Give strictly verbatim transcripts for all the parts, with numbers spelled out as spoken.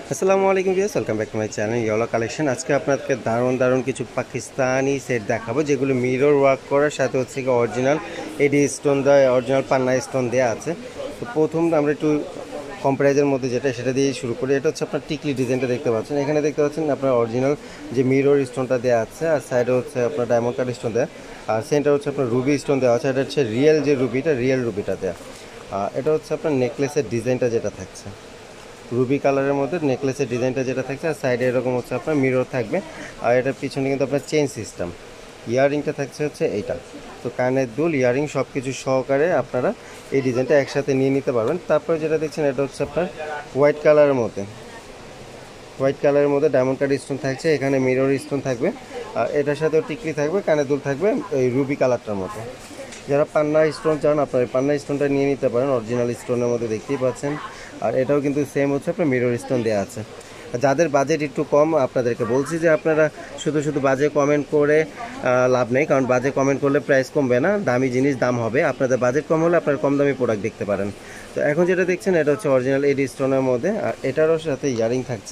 আসসালামু আলাইকুম viewers, welcome back to my channel yellow collection. আজকে আপনাদেরকে দারুণ দারুণ কিছু পাকিস্তানি সেট দেখাবো, যেগুলো মিরর ওয়ার্ক করার সাথে হচ্ছে কি অরিজিনাল এডি স্টোন দেওয়া, অরিজিনাল পান্না স্টোন দেওয়া আছে। তো প্রথম আমরা একটু কম প্রাইজের মধ্যে যেটা সেটা দিয়ে শুরু করি। এটা হচ্ছে আপনার টিকলি ডিজাইনটা দেখতে পাচ্ছেন। এখানে দেখতে পাচ্ছেন আপনার অরিজিনাল যে মিরর স্টোনটা দেওয়া আছে, আর সাইডে হচ্ছে আপনার ডায়মন্ড কাট স্টোন দেওয়া, আর সেন্টার হচ্ছে আপনার রুবি স্টোন দেওয়া আছে। এটা হচ্ছে রিয়েল যে রুবিটা, রিয়েল রুবিটা দেওয়া। এটা হচ্ছে আপনার নেকলেসের ডিজাইনটা যেটা থাকছে, রুবি কালারের মধ্যে নেকলেসের ডিজাইনটা যেটা থাকছে, আর সাইডে এরকম হচ্ছে আপনার মিরর থাকবে। আর এটার পিছনে কিন্তু আপনার চেইন সিস্টেম, ইয়াররিংটা থাকছে হচ্ছে এইটা। তো কানের দুল, ইয়াররিং সব কিছু সহকারে আপনারা এই ডিজাইনটা একসাথে নিয়ে নিতে পারবেন। তারপরে যেটা দেখছেন এটা হচ্ছে আপনার হোয়াইট কালারের মধ্যে, হোয়াইট কালারের মধ্যে ডায়মন্ড কাট স্টোন থাকছে, এখানে মিরর স্টোন থাকবে, আর এটার সাথেও টিকলি থাকবে, কানের দুল থাকবে এই রুবি কালারটার মতো। যারা পান্না স্টোন চান আপনারা পান্না স্টোনটা নিয়ে নিতে পারেন, অরিজিনাল স্টোনের মধ্যে দেখতেই পাচ্ছেন। আর এটাও কিন্তু সেম হচ্ছে আপনার মিরর স্টোন দেওয়া আছে। যাদের বাজেট একটু কম, আপনাদেরকে বলছি যে আপনারা শুধু শুধু বাজে কমেন্ট করে লাভ নেই, কারণ বাজে কমেন্ট করলে প্রাইস কমবে না, দামি জিনিস দাম হবে। আপনাদের বাজেট কম হলে আপনারা কম দামি প্রোডাক্ট দেখতে পারেন। তো এখন যেটা দেখছেন এটা হচ্ছে অরিজিনাল এডি স্টোনের মধ্যে, আর এটারও সাথে ইয়ারিং থাকছে।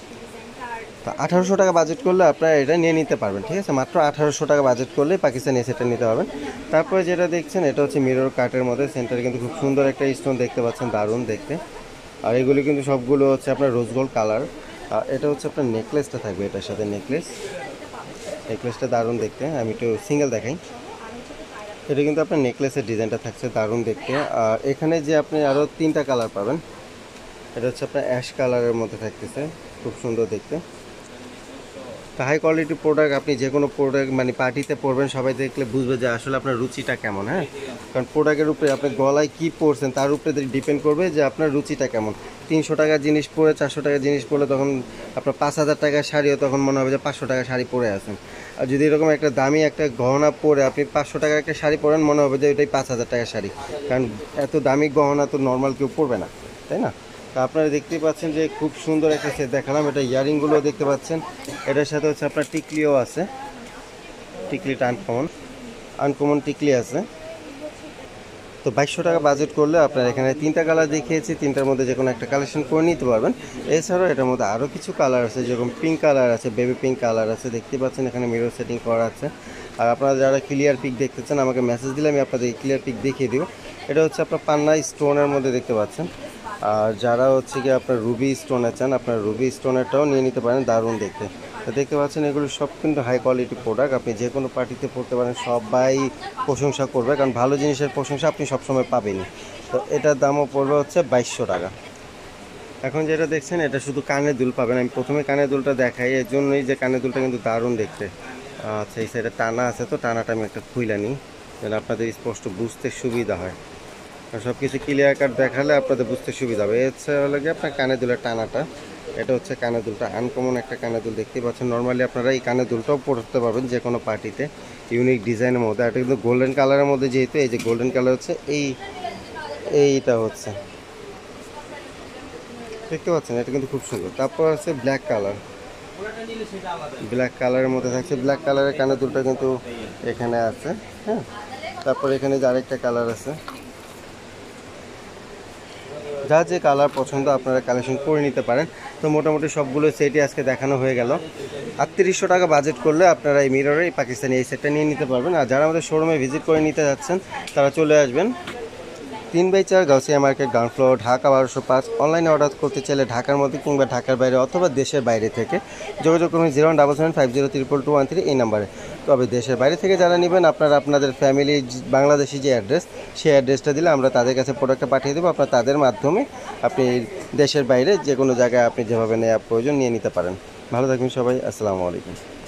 তো আঠারোশো টাকা বাজেট করলে আপনারা এটা নিয়ে নিতে পারবেন, ঠিক আছে? মাত্র আঠারোশো টাকা বাজেট করলে পাকিস্তানি সেটটা নিতে পারবেন। তারপরে যেটা দেখছেন এটা হচ্ছে মিরর কাটের মধ্যে, সেন্টারে কিন্তু খুব সুন্দর একটা স্টোন দেখতে পাচ্ছেন, দারুণ দেখতে। আর এগুলো কিন্তু সবগুলো হচ্ছে আপনার রোজ গোল্ড কালার। আর এটা হচ্ছে আপনার নেকলেসটা থাকবে, এটার সাথে নেকলেস, নেকলেসটা দারুণ দেখতে। আমি একটু সিঙ্গেল দেখাই। এটা কিন্তু আপনার নেকলেসের ডিজাইনটা থাকছে, দারুণ দেখতে। আর এখানে যে আপনি আরও তিনটা কালার পাবেন, এটা হচ্ছে আপনার অ্যাশ কালারের মধ্যে থাকতেছে, খুব সুন্দর দেখতে। তো হাই কোয়ালিটি প্রোডাক্ট, আপনি যে কোনো প্রোডাক্ট মানে পার্টিতে পরবেন, সবাই দেখলে বুঝবে যে আসলে আপনার রুচিটা কেমন। হ্যাঁ, কারণ প্রোডাক্টের উপরে আপনি গলায় কী পরছেন তার উপরে ডিপেন্ড করবে যে আপনার রুচিটা কেমন। তিনশো টাকার জিনিস পরে চারশো টাকার জিনিস পরলে তখন আপনার পাঁচ হাজার টাকার শাড়িও তখন মনে হবে যে পাঁচশো টাকার শাড়ি পরে আছেন। আর যদি এরকম একটা দামি একটা গহনা পরে আপনি পাঁচশো টাকার একটা শাড়ি পরেন, মনে হবে যে ওইটাই পাঁচ হাজার টাকার শাড়ি, কারণ এত দামি গহনা তো নর্মাল কেউ পরবে না, তাই না? তা আপনারা দেখতেই পাচ্ছেন যে খুব সুন্দর একটা সেট দেখালাম। এটা ইয়ারিংগুলোও দেখতে পাচ্ছেন, এটার সাথে হচ্ছে আপনার টিকলিও আছে, টিকলিটা আনকমন, আনকমন টিকলি আছে। তো বাইশশো টাকা বাজেট করলে আপনার এখানে তিনটা কালার দেখিয়েছি, তিনটার মধ্যে যে কোনো একটা কালেকশন করে নিতে পারবেন। এছাড়াও এটার মধ্যে আরও কিছু কালার আছে, যেরকম পিঙ্ক কালার আছে, বেবি পিঙ্ক কালার আছে, দেখতে পাচ্ছেন এখানে মিরর সেটিং করা আছে। আর আপনারা যারা ক্লিয়ার পিক দেখতে চান আমাকে মেসেজ দিলে আমি আপনাদের ক্লিয়ার পিক দেখিয়ে দিব। এটা হচ্ছে আপনার পান্না স্টোনের মধ্যে দেখতে পাচ্ছেন। আর যারা হচ্ছে কি আপনার রুবি স্টোনে চান, আপনার রুবি স্টোনেরটাও নিয়ে নিতে পারেন, দারুণ দেখতে। তো দেখতে পাচ্ছেন এগুলো সব কিন্তু হাই কোয়ালিটি প্রোডাক্ট, আপনি যে কোনো পার্টিতে পড়তে পারেন, সবাই প্রশংসা করবে, কারণ ভালো জিনিসের প্রশংসা আপনি সবসময় পাবেনই। তো এটার দামও পড়বে হচ্ছে বাইশশো টাকা। এখন যেটা দেখছেন এটা শুধু কানের দুল পাবেন। আমি প্রথমে কানের দুলটা দেখাই এর জন্যই যে কানের দুলটা কিন্তু দারুণ দেখতে। আচ্ছা, এই সাইডে টানা আছে, তো টানাটা আমি একটা খুইলা নিই যেন আপনাদের স্পষ্ট বুঝতে সুবিধা হয়। সব কিছু ক্লিয়ার কাট দেখালে আপনাদের বুঝতে সুবিধা হবে। হচ্ছে হলো গিয়ে আপনার কানের দুলের টানাটা, এটা হচ্ছে কানের দুলটা, আনকমন একটা কানের দুল দেখতেই পাচ্ছেন। নর্মালি আপনারা এই কানের দুলটাও পরতে পারবেন যে কোনো পার্টিতে, ইউনিক ডিজাইনের মধ্যে। এটা কিন্তু গোল্ডেন কালারের মধ্যে, যেহেতু এই যে গোল্ডেন কালার হচ্ছে এই এইটা হচ্ছে দেখতে পাচ্ছেন, এটা কিন্তু খুব সুন্দর। তারপর আছে ব্ল্যাক কালার, ব্ল্যাক কালারের মধ্যে থাকছে, ব্ল্যাক কালারের কানের দুলটা কিন্তু এখানে আছে। হ্যাঁ, তারপর এখানে যে আরেকটা কালার আছে, যা যে কালার পছন্দ আপনারা কালেকশন করে নিতে পারেন। তো মোটামুটি সবগুলো সেটই আজকে দেখানো হয়ে গেল। আটত্রিশশো টাকা বাজেট করলে আপনারা এই মিররে এই পাকিস্তানি এই সেটটা নিয়ে নিতে পারবেন। আর যারা আমাদের শোরুমে ভিজিট করে নিতে যাচ্ছেন তারা চলে আসবেন তিন বাই চার Gausia market, ground floor, Dhaka বারোশো পাঁচ। অনলাইনে অর্ডার করতে চাইলে ঢাকার মধ্যে কিংবা ঢাকার বাইরে অথবা দেশের বাইরে থেকে যোগাযোগ করুন zero one double seven five zero triple two one three এই নাম্বারে। তবে দেশের বাইরে থেকে যারা নেবেন আপনারা আপনাদের ফ্যামিলি বাংলাদেশি যে অ্যাড্রেস, সেই অ্যাড্রেসটা দিলে আমরা তাদের কাছে প্রোডাক্টটা পাঠিয়ে দেবো। আপনার তাদের মাধ্যমে আপনি দেশের বাইরে যে কোনো জায়গায় আপনি যেভাবে নেওয়া প্রয়োজন নিয়ে নিতে পারেন। ভালো থাকবেন সবাই, আসসালামু আলাইকুম।